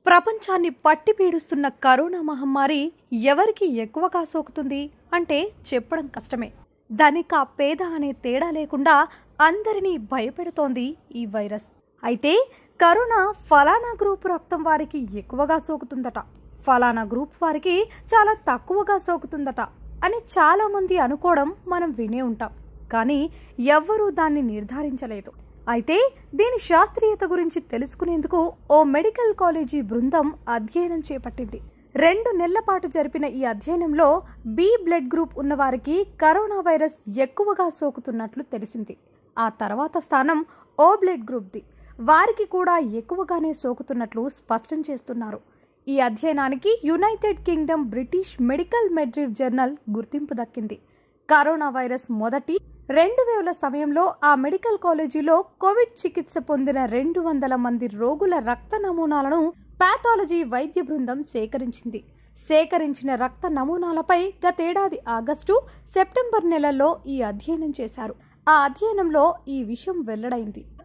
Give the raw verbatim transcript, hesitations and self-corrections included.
ప్రపంచాన్ని పట్టి పీడిస్తున్న కరోనా మహమ్మారి ఎవరికి ఎక్కువగా సోకుతుంది అంటే చెప్పడం కష్టమే. ధనిక పేద అనే తేడా లేకుండా అందరినీ భయపెడుతోంది ఈ వైరస్. అయితే కరోనా ఫలానా గ్రూప్ రక్తం వారికి ఎక్కువగా సోకుతుందట, ఫలానా గ్రూప్ వారికి చాలా తక్కువగా సోకుతుందట అని చాలా మంది అనుకోవడం మనం వినే ఉంటాం. కానీ ఎవ్వరూ దాన్ని నిర్ధారించలేదు. అయితే దీని శాస్త్రీయత గురించి తెలుసుకునేందుకు ఓ మెడికల్ కాలేజీ బృందం అధ్యయనం చేపట్టింది. రెండు నెలల పాటు జరిపిన ఈ అధ్యయనంలో బి బ్లడ్ గ్రూప్ ఉన్నవారికి కరోనా వైరస్ ఎక్కువగా సోకుతున్నట్లు తెలిసింది. ఆ తర్వాత స్థానం ఓ బ్లడ్ గ్రూప్ది, వారికి కూడా ఎక్కువగానే సోకుతున్నట్లు స్పష్టం చేస్తున్నారు. ఈ అధ్యయనానికి United Kingdom British Medical medRxiv journal గుర్తింపు దక్కింది. కరోనా వైరస్ మొదటి రెండు వేల సమయంలో ఆ మెడికల్ కాలేజీలో కోవిడ్ చికిత్స పొందిన రెండు వందల మంది రోగుల రక్త నమూనాలను పాథాలజీ వైద్య బృందం సేకరించింది. సేకరించిన రక్త నమూనాలపై గతేడాది ఆగస్టు, సెప్టెంబర్ నెలల్లో ఈ అధ్యయనం చేశారు. ఆ అధ్యయనంలో ఈ విషయం వెల్లడైంది.